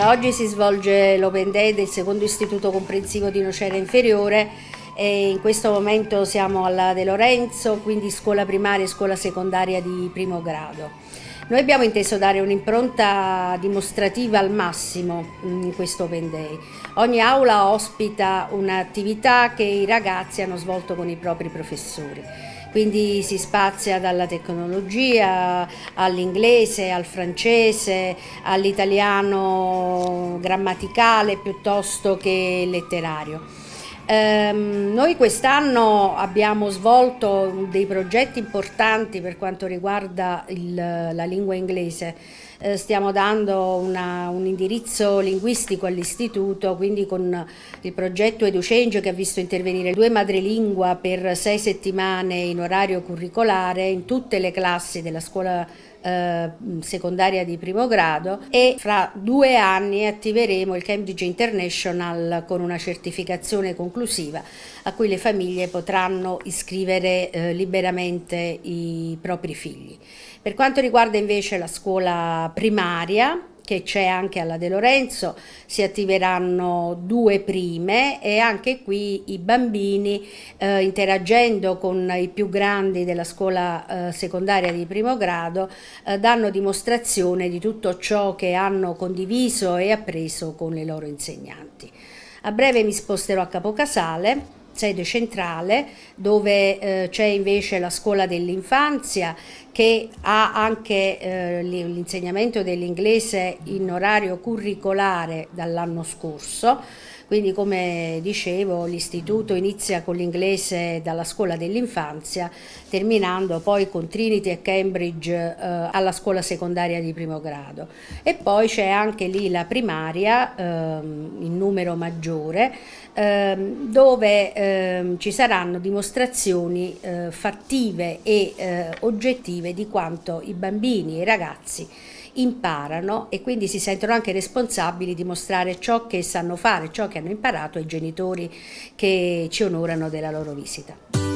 Oggi si svolge l'Open Day del secondo istituto comprensivo di Nocera Inferiore e in questo momento siamo alla De Lorenzo, quindi scuola primaria e scuola secondaria di primo grado. Noi abbiamo inteso dare un'impronta dimostrativa al massimo in questo Open Day. Ogni aula ospita un'attività che i ragazzi hanno svolto con i propri professori. Quindi si spazia dalla tecnologia all'inglese, al francese, all'italiano grammaticale piuttosto che letterario. Noi quest'anno abbiamo svolto dei progetti importanti per quanto riguarda la lingua inglese. Stiamo dando un indirizzo linguistico all'istituto, quindi con il progetto EduChange che ha visto intervenire 2 madrelingua per 6 settimane in orario curricolare in tutte le classi della scuola secondaria di primo grado, e fra 2 anni attiveremo il Cambridge International con una certificazione conclusiva a cui le famiglie potranno iscrivere liberamente i propri figli. Per quanto riguarda invece la scuola primaria, che c'è anche alla De Lorenzo, si attiveranno 2 prime e anche qui i bambini interagendo con i più grandi della scuola secondaria di primo grado danno dimostrazione di tutto ciò che hanno condiviso e appreso con le loro insegnanti. A breve mi sposterò a Capocasale, sede centrale, dove c'è invece la scuola dell'infanzia che ha anche l'insegnamento dell'inglese in orario curricolare dall'anno scorso. Quindi, come dicevo, l'istituto inizia con l'inglese dalla scuola dell'infanzia, terminando poi con Trinity e Cambridge alla scuola secondaria di primo grado. E poi c'è anche lì la primaria in numero maggiore, dove ci saranno dimostrazioni fattive e oggettive di quanto i bambini e i ragazzi imparano, e quindi si sentono anche responsabili di mostrare ciò che sanno fare, ciò che hanno imparato ai genitori che ci onorano della loro visita.